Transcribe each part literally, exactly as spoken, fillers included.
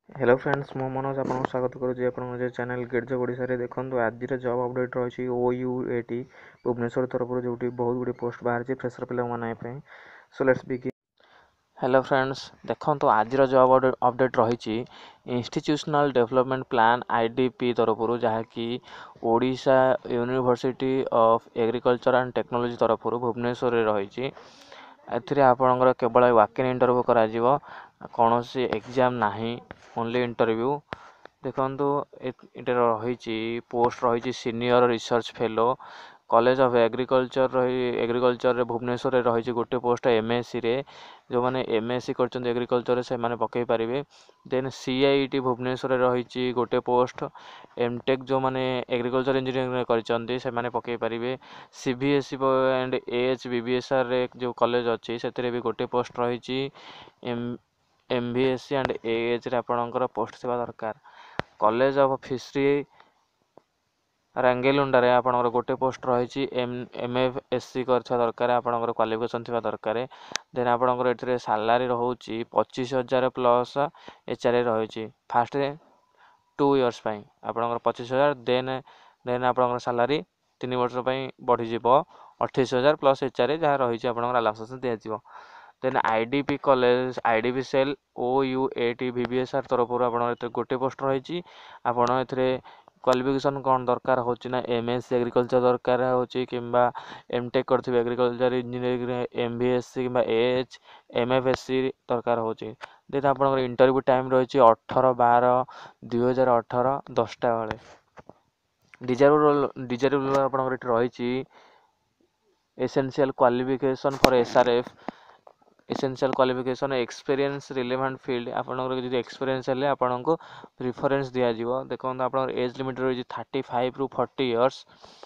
Hello friends मो मनोज आपको स्वागत करुँच आप चैनल गेट जॉब ओडिशा रे देखंतु आज जॉब अपडेट रही O U A T Bhubaneswar तरफ जो बहुत गुडी पोस्ट बाहर फ्रेशर पिला पे so let's begin. Hello friends देखंतु आज जॉब अपडेट रही इंस्टीट्यूशनल डेवलपमेंट प्लान आईडीपी तरफ जहाँकि Odisha University of Agriculture and Technology तरफ भुवनेश्वर रे रही एथिरे आपणकर केवल वॉक इन इंटरव्यू करा कौन सी एग्जाम नहीं ओनली इंटरव्यू देखंतु इटे रही पोस्ट रही senior research fellow college of agriculture रही एग्रीकल्चर रे भुवनेश्वर रे रही गोटे पोस्ट एमएससी रे जो माने एमएससी करछन एग्रीकल्चर से माने पकई पारिबे। देन सीआईटी भुवनेश्वर रे रही गोटे पोस्ट एमटेक जो माने एग्रीकल्चर इंजीनियरिंग करछन से माने पकई पारिबे। सीबीएसई एंड एएच बीबीएसआर रे जो कॉलेज अछि सेतरे भी गोटे पोस्ट रही एम एमबीएससी एंड एएच रे आपणकर पोस्ट सेवा दरकार। कॉलेज ऑफ फिशरी रांगेलुंडा रे आपणकर गोटे पोस्ट रही एम एमएफएससी करछा दरकार आपणकर क्वालिफिकेशन थिबा दरकार। देन आपणकर एथिरे सैलरी रहउची पच्चीस हजार प्लस एचआरए रही फास्ट टू इयर्स पई आपणकर पच्चीस हजार देन देन आपणकर सैलरी तीन वर्ष पई बढ़ी जिवो अट्ठाईस हजार प्लस एचआरए जहाँ रही आपणकर अलाउंस दिया जिवो। Then IDP college IDP cell O U A T BBSR तरफ आप गोटे पोस्ट रही आपड़ ए क्वालिफिकेशन कौन दरकार होची ना एमएससी एग्रीकल्चर दरकार होची किंबा एमटेक करथिबे एग्रीकल्चर इंजीनियरिंग रे एमबीएससी किंबा एएच एमएफएससी दरकार होची। देन आपनकर इंटरव्यू टाइम रही अठारह बारह दुई हजार अठारह दसटा बेले डिजायरेबल डिजायरेबल आपनकर रही essential qualification for SRF essential qualification experience relevant field आपनकर जदि एक्सपीरियंस हेले आपनको प्रिफरेंस दिया जिवो। देखो आपनकर एज लिमिट रही थर्टी फाइव रु फोर्टी इयर्स।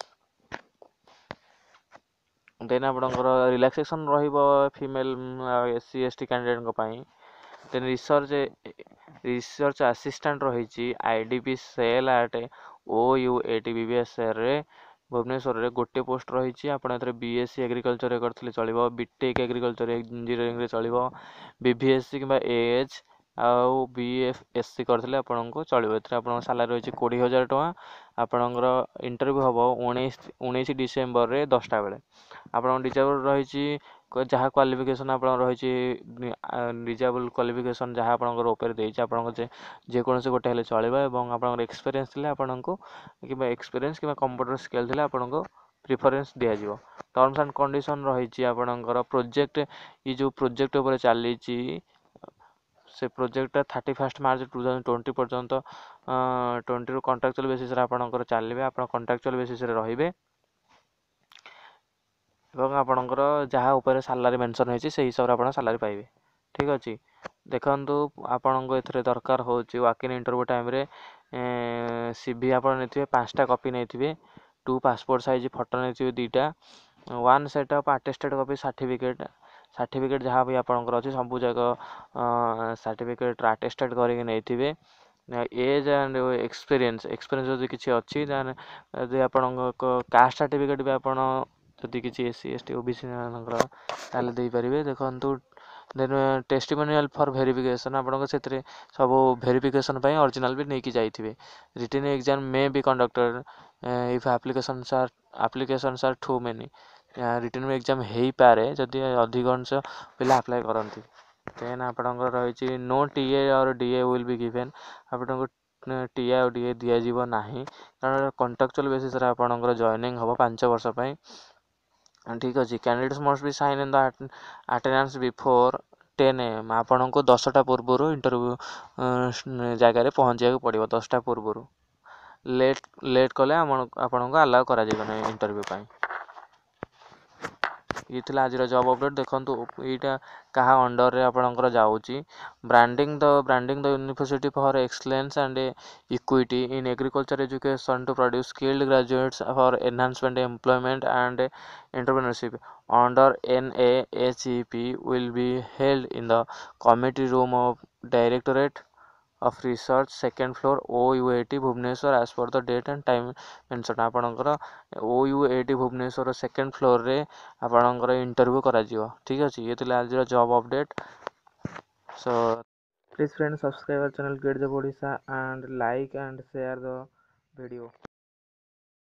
देन आपनकर रिलैक्सेशन रहिबो फीमेल एससी एसटी कैंडिडेट को पई। देन रिसर्च रिसर्च असिस्टेंट रही IDP cell at O U A T BBSR रे भुवनेश्वर रे गोटे पोस्ट रही आप बीएससी एग्रीकल्चर रे करथिले चलिबो बीटेक एग्रीकल्चर इंजीनियरिंग रे चलिबो बीबीएससी किंबा एएच आउ बीएफएससी करथिले आपनको चलिबो। एथरे आपन सैलरी रही बीस हजार टका आपनकर इंटरव्यू हबो उन्नीस डिसेंबर रे दसटा बेले आपन डिजाबल रही जहाँ क्वालिफिकेशन आप रही डिजाबल क्वालिफिकेशन जहाँ आपनकर ऊपर देइछ आपनकर जेकोसी गोटे हेले चलिबो एवं आपनकर एक्सपीरियंस थिले आपनको किबा एक्सपीरियंस किबा कंप्यूटर स्किल थिले आपनको प्रिफरेंस दिया जिवो। टर्म्स एंड कंडीशन रही आपनकर प्रोजेक्ट ये जो प्रोजेक्ट ऊपर चली से project thirty first March two thousand twenty पर्यंत ट्वेंटी रु कॉन्ट्रैक्चुअल बेसिस रे आपनकर चलिबे आपण कॉन्ट्रैक्चुअल बेसिस रे रहिबे एवं आपनकर जहाँ ऊपर सैलरी मेंशन होइछि से हिसाब रे आपण सैलरी पाइबे। ठीक अछि देखंतु आपनको एथरे दरकार होछि वॉक इन इंटरव्यू टाइम रे सीवी आपण नेथिबे पांचटा कॉपी नेथिबे टू पासपोर्ट साइज फोटो नेथिबे दुईटा one set of attested copy certificate certificate जहाँ भी आपनकर अछि सब जगह सर्टिफिकेट अटेस्टेड करके नेथिबे। एज एंड एक्सपीरियंस एक्सपीरियंस जदि किछि अछि देन जदि आपनको कास्ट सर्टिफिकेट भी आपण जदि किछि एससी एसटी ओबीसी नकर ताले देई परिबे। देखंतु देन टेस्टिमोनियल फॉर वेरिफिकेशन आपनको सेतरे सब वेरिफिकेशन पई ओरिजिनल भी नेकी जाइथिबे। Written exam may be conducted if applications are applications are too many written exam हेई पारे जदि अधिकांश पिला अप्लाई करंती। देन आपनको रही नो टीए और डीए विल बी गिवन आपनको टीए और डीए दिया जीवो नाही कारण कॉन्ट्रैक्चुअल बेसिस रे आपनकर जॉइनिंग हबो पांच वर्ष पई। ठीक अछि candidates must be sign in the attendance before ten A M आपनको दसटा पूर्व इंटरव्यू जगह पहुँचा पड़ो दसटा पूर्व लेट लेट कले आपनको अलाउ करा जिवो इंटरव्यू पई। ये थिला आज जॉब अपडेट देखंतु एटा कहा अंडर रे आपनकर जाउची branding the branding the university for excellence and equity in agriculture education to produce skilled graduates for enhancement employment and entrepreneurship under NAHEP will be held in the committee room of directorate of research second floor O U A T Bhubaneswar as per the date and time mentioned आपनकर O U A T Bhubaneswar second floor रे आपनकर interview करा जिवो। ठीक अछि ये थिला आज job update so Please friends, subscribe our channel Get Job Odisha and like and share the video.